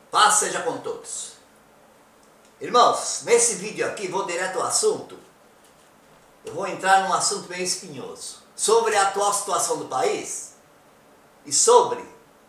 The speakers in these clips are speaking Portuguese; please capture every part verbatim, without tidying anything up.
Paz seja com todos. Irmãos, nesse vídeo aqui, vou direto ao assunto. Eu vou entrar num assunto meio espinhoso. Sobre a atual situação do país e sobre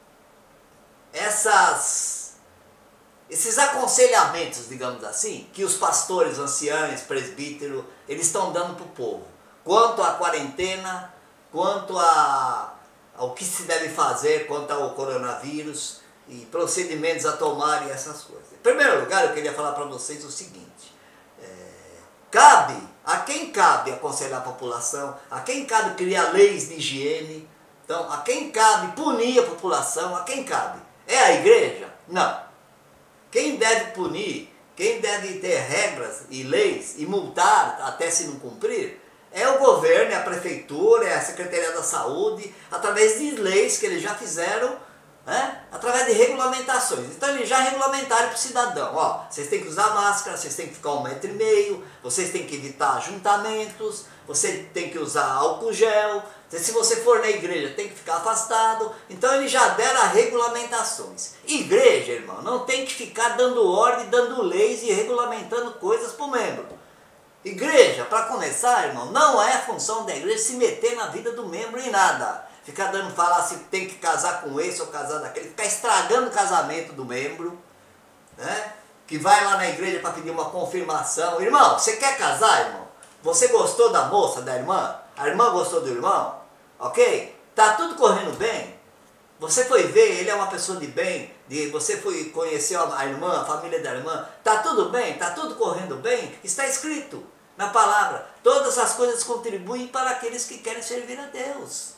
essas, esses aconselhamentos, digamos assim, que os pastores, anciãos, presbíteros, eles estão dando para o povo. Quanto à quarentena, quanto a, ao que se deve fazer quanto ao coronavírus e procedimentos a tomar e essas coisas. Em primeiro lugar, eu queria falar para vocês o seguinte. É, cabe, a quem cabe aconselhar a população, a quem cabe criar leis de higiene, então, a quem cabe punir a população, a quem cabe? É a igreja? Não. Quem deve punir, quem deve ter regras e leis e multar até se não cumprir, é o governo, é a prefeitura, é a Secretaria da Saúde, através de leis que eles já fizeram, né? Através de regulamentações. Então eles já regulamentaram para o cidadão, ó, vocês têm que usar máscara, vocês têm que ficar um metro e meio, vocês têm que evitar ajuntamentos, você tem que usar álcool gel, se você for na igreja tem que ficar afastado. Então eles já deram as regulamentações. Igreja, irmão, não tem que ficar dando ordem, dando leis e regulamentando coisas para o membro. Igreja, para começar, irmão, não é a função da igreja se meter na vida do membro em nada. Ficar dando, falar se tem que casar com esse ou casar daquele, ficar estragando o casamento do membro, né? Que vai lá na igreja para pedir uma confirmação. Irmão, você quer casar, irmão? Você gostou da moça, da irmã? A irmã gostou do irmão? Ok? Tá tudo correndo bem? Você foi ver, ele é uma pessoa de bem, de, você foi conhecer a irmã, a família da irmã, tá tudo bem? Tá tudo correndo bem? Está escrito na palavra, todas as coisas contribuem para aqueles que querem servir a Deus,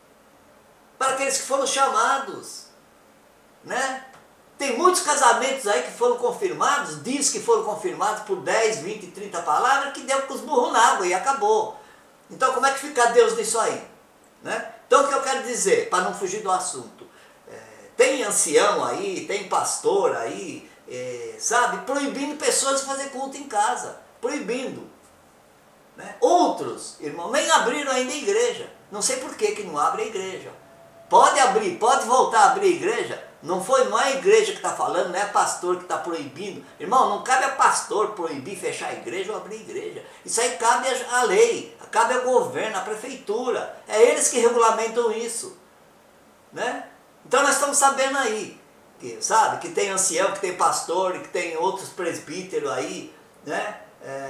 para aqueles que foram chamados, né? Tem muitos casamentos aí que foram confirmados, diz que foram confirmados por dez, vinte, trinta palavras, que deu com os burros na água e acabou. Então como é que fica Deus nisso aí? Né? Então o que eu quero dizer, para não fugir do assunto, é, tem ancião aí, tem pastor aí, é, sabe, proibindo pessoas de fazer culto em casa, proibindo. Né? Outros, irmão, nem abriram ainda a igreja, não sei por que que não abre a igreja. Pode abrir, pode voltar a abrir a igreja, não, foi, não é a igreja que está falando, não é pastor que está proibindo. Irmão, não cabe a pastor proibir fechar a igreja ou abrir a igreja, isso aí cabe a lei, cabe ao governo, à prefeitura, é eles que regulamentam isso, né? Então nós estamos sabendo aí, que, sabe, que tem ancião, que tem pastor, que tem outros presbíteros aí, né?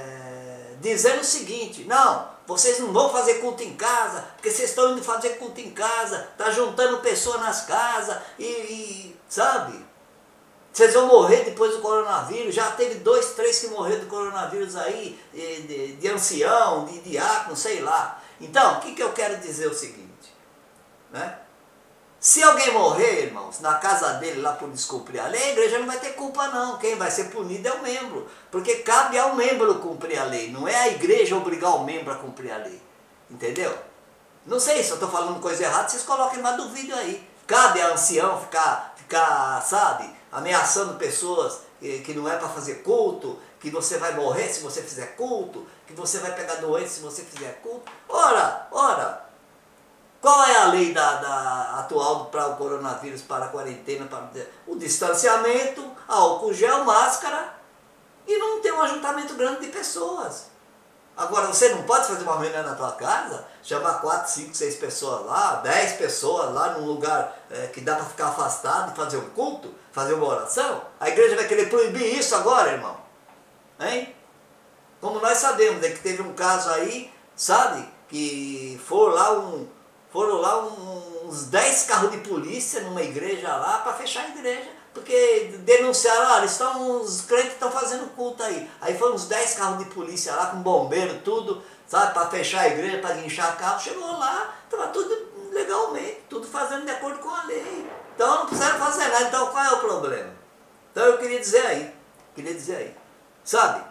É, dizendo o seguinte, não, vocês não vão fazer culto em casa, porque vocês estão indo fazer culto em casa, tá juntando pessoas nas casas e, e sabe, vocês vão morrer depois do coronavírus. Já teve dois, três que morreram do coronavírus aí, de, de, de ancião, de diácono, sei lá. Então, o que, que eu quero dizer é o seguinte, né? Se alguém morrer, irmãos, na casa dele lá por descumprir a lei, a igreja não vai ter culpa não. Quem vai ser punido é o membro, porque cabe ao membro cumprir a lei, não é a igreja obrigar o membro a cumprir a lei, entendeu? Não sei se eu estou falando coisa errada, vocês coloquem mais do vídeo aí. Cabe a ancião ficar, ficar, sabe, ameaçando pessoas que, que não é para fazer culto, que você vai morrer se você fizer culto, que você vai pegar doença se você fizer culto. Ora, ora, qual é a lei da, da atual para o coronavírus, para a quarentena, para o distanciamento, álcool gel, máscara e não ter um ajuntamento grande de pessoas. Agora, você não pode fazer uma reunião na tua casa, chamar quatro, cinco, seis pessoas lá, dez pessoas lá num lugar é, que dá para ficar afastado e fazer um culto, fazer uma oração? A igreja vai querer proibir isso agora, irmão? Hein? Como nós sabemos, é que teve um caso aí, sabe, que for lá um... Foram lá uns dez carros de polícia numa igreja lá para fechar a igreja, porque denunciaram, olha, estão, os crentes estão fazendo culto aí. Aí foram uns dez carros de polícia lá com bombeiro, tudo, sabe, para fechar a igreja, para guinchar carro. Chegou lá, estava tudo legalmente, tudo fazendo de acordo com a lei. Então não precisaram fazer nada. Então qual é o problema? Então eu queria dizer aí, queria dizer aí, sabe,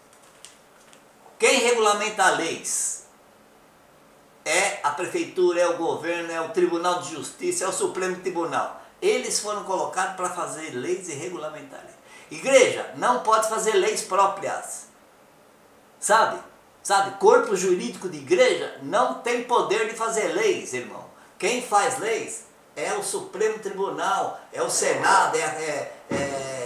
quem regulamenta leis é a prefeitura, é o governo, é o Tribunal de Justiça, é o Supremo Tribunal. Eles foram colocados para fazer leis e regulamentar leis. Igreja não pode fazer leis próprias. Sabe? Sabe? Corpo jurídico de igreja não tem poder de fazer leis, irmão. Quem faz leis é o Supremo Tribunal, é o Senado, é, é, é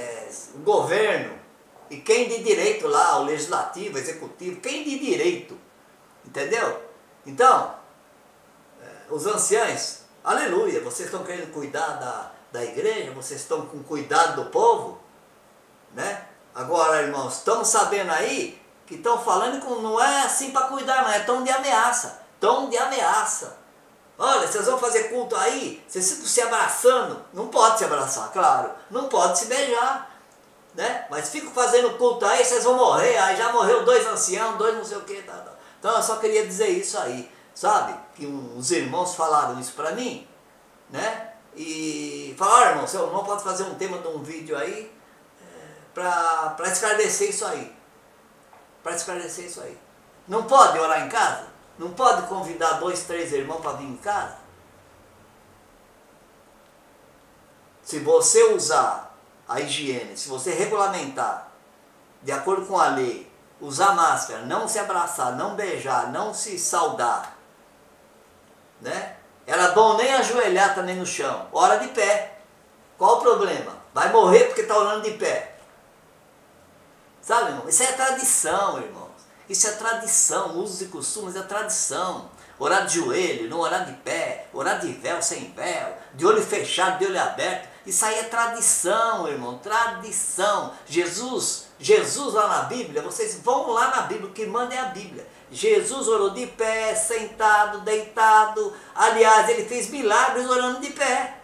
governo, e quem de direito lá, o legislativo, o executivo, quem de direito, entendeu? Então, os anciãos, aleluia, vocês estão querendo cuidar da, da igreja, vocês estão com cuidado do povo, né? Agora, irmãos, estamos sabendo aí que estão falando que não é assim para cuidar, não, é tom de ameaça, tom de ameaça. Olha, vocês vão fazer culto aí, vocês ficam se abraçando, não pode se abraçar, claro, não pode se beijar, né? Mas ficam fazendo culto aí, vocês vão morrer, aí já morreu dois anciãos, dois não sei o que, tá, tá. Então eu só queria dizer isso aí, sabe? Que uns irmãos falaram isso pra mim, né? E falaram, irmão, seu irmão pode fazer um tema de um vídeo aí, é, pra, pra esclarecer isso aí, para esclarecer isso aí. Não pode orar em casa? Não pode convidar dois, três irmãos para vir em casa? Se você usar a higiene, se você regulamentar, de acordo com a lei, usar máscara, não se abraçar, não beijar, não se saudar, né? Era bom nem ajoelhar também no chão, ora de pé. Qual o problema? Vai morrer porque está orando de pé. Sabe, irmão? Isso é tradição, irmãos. Isso é tradição, usos e costumes é tradição. Orar de joelho, não orar de pé, orar de véu, sem véu, de olho fechado, de olho aberto. Isso aí é tradição, irmão, tradição. Jesus, Jesus lá na Bíblia, vocês vão lá na Bíblia, o que manda é a Bíblia. Jesus orou de pé, sentado, deitado. Aliás, ele fez milagres orando de pé.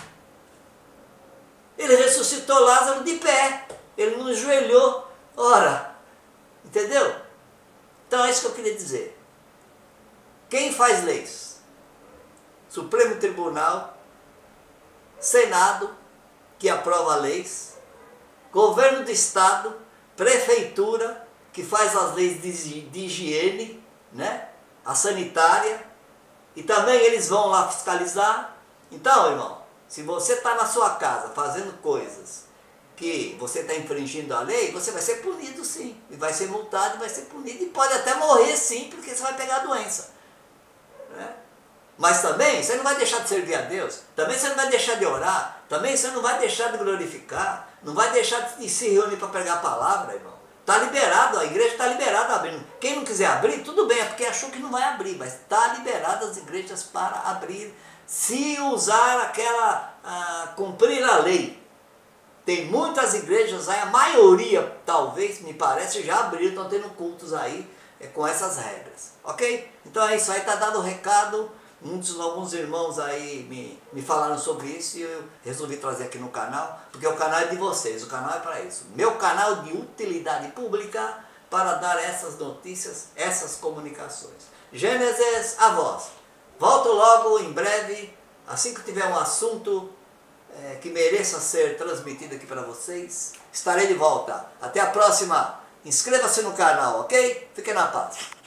Ele ressuscitou Lázaro de pé. Ele não ajoelhou. Ora, entendeu? Então é isso que eu queria dizer. Quem faz leis? Supremo Tribunal, Senado, que aprova leis, Governo do Estado, Prefeitura, que faz as leis de, de higiene, né? A sanitária, e também eles vão lá fiscalizar. Então, irmão, se você está na sua casa fazendo coisas que você está infringindo a lei, você vai ser punido sim, e vai ser multado, e vai ser punido, e pode até morrer sim, porque você vai pegar a doença, né? Mas também você não vai deixar de servir a Deus, também você não vai deixar de orar, também você não vai deixar de glorificar, não vai deixar de se reunir para pregar a palavra, irmão. Está liberado, a igreja está liberada abrindo. Quem não quiser abrir, tudo bem, é porque achou que não vai abrir, mas está liberada as igrejas para abrir, se usar aquela, ah, cumprir a lei. Tem muitas igrejas aí, a maioria, talvez, me parece, já abriram, estão tendo cultos aí é, com essas regras, ok? Então é isso aí, está dado o recado. Muitos, alguns irmãos aí me, me falaram sobre isso e eu resolvi trazer aqui no canal, porque o canal é de vocês, o canal é para isso. Meu canal de utilidade pública para dar essas notícias, essas comunicações. Gênesis, a voz. Volto logo, em breve, assim que tiver um assunto é, que mereça ser transmitido aqui para vocês, estarei de volta. Até a próxima. Inscreva-se no canal, ok? Fiquem na paz.